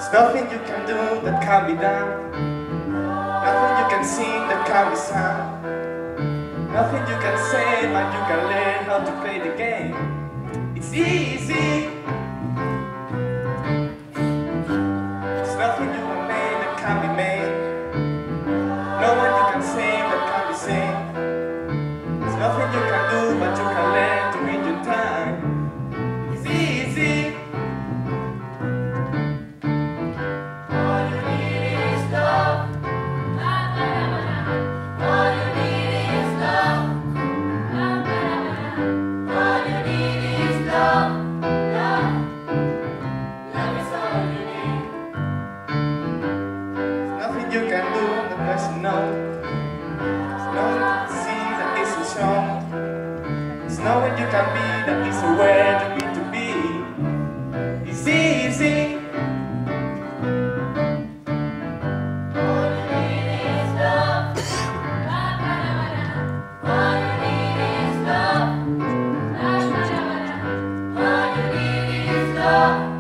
Nothing you can do that can be done. Nothing you can sing that can be sung. Nothing you can say, but you can learn how to play the game. It's easy. There's nothing you can make that can be made. No one you can sing that can be sing. There's nothing you can do, but you can learn to read your time. It's easy. You can do the best you know. There's nothing to see that isn't shown. There's nowhere you can be that isn't where you need to be. It's easy. All you need is love. All you need is love. All you need is love.